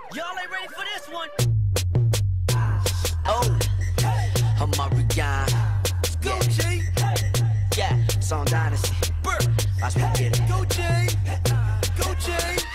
Y'all ain't ready for this one. Oh, Amari Gone. Let's go, G. Yeah, it's on Dynasty. Watch me get it. Go, G. Go, G.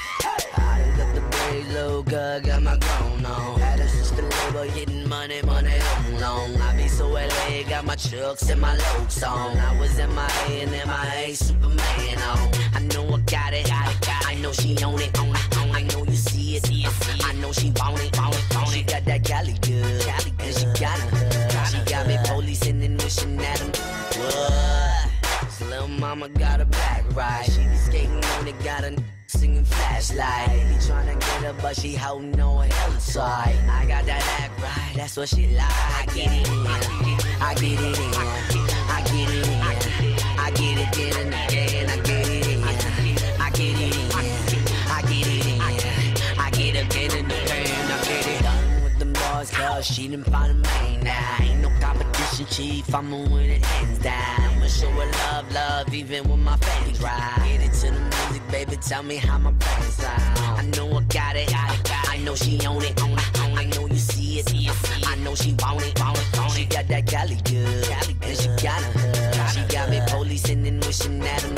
I done got the braids, little girl, got my grown on. Had a sister labor, getting money long. I be so LA, got my chucks and my Lokes on. I was in my A and MIA, Superman on. I know I got it. I know she own it. I know you see it. I know she want it. She got that Cali good, and she got a hood. She got me policing and wishing at him. What? So little mama got her back right. She be skating on it, got a singing flashlight. Be tryna get her, but she holding on hella tight. I got that act right, that's what she like. I get it in, I get it in, I get it in, I get it in, and I get it in, I get it in, I get it in, I get it in, and I get it done with them boys, cause she done find a main now. Ain't no competition, chief, I'ma win it hands down. I'ma show her love, even when my fans ride. Get it to the music, baby, tell me how my brain sound. I know I got it, I know she own it, I know you see it, I know she want it, she got that Cali good, and she got a hood. She got me policing and wishing at him.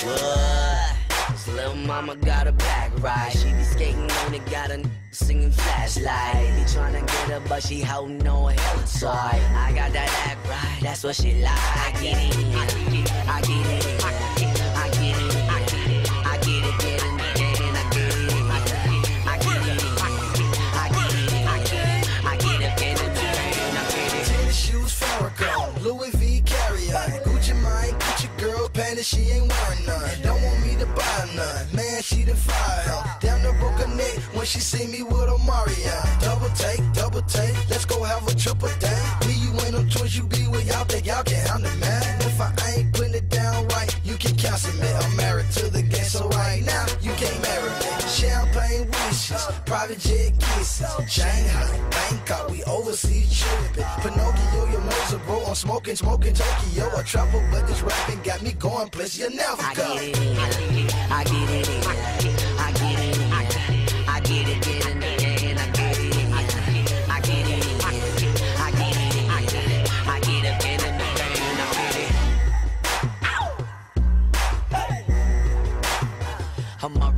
What? This little mama got her back right. She be skating on it, got a singing flashlight. Be tryna get her, but she holding on hella tight. I got that act right, that's what she like. I get it in, I get it in, I get it in, I get it in, and I get it in, I get it in, I get it in, I get it in, and I get it in. Tennis shoes, Farrakhan, Louis V carry-on, Gucci mine, Gucci girl, panties, she ain't wearing none. Don't want me to buy none, man, she the fire. Damn, the broke her neck when she see me with a Mario. Double take, let's go have a triple date. Me, you ain't no choice, you be with y'all, think y'all can handle me, man. If I ain't putting it down right, you can cancel me. I'm married to the game, so right now, you can't marry me. Champagne wishes, private jet kisses, Shanghai, Bangkok, we overseas tripping. Pinocchio, your Moser, bro, I'm smoking Tokyo. I travel, but this rapping got me going places you never I go. get it in, I get it in, I get it in, I get it in, and I get it in, I get it in, I get it in, I get it in, and I get it in. I'm a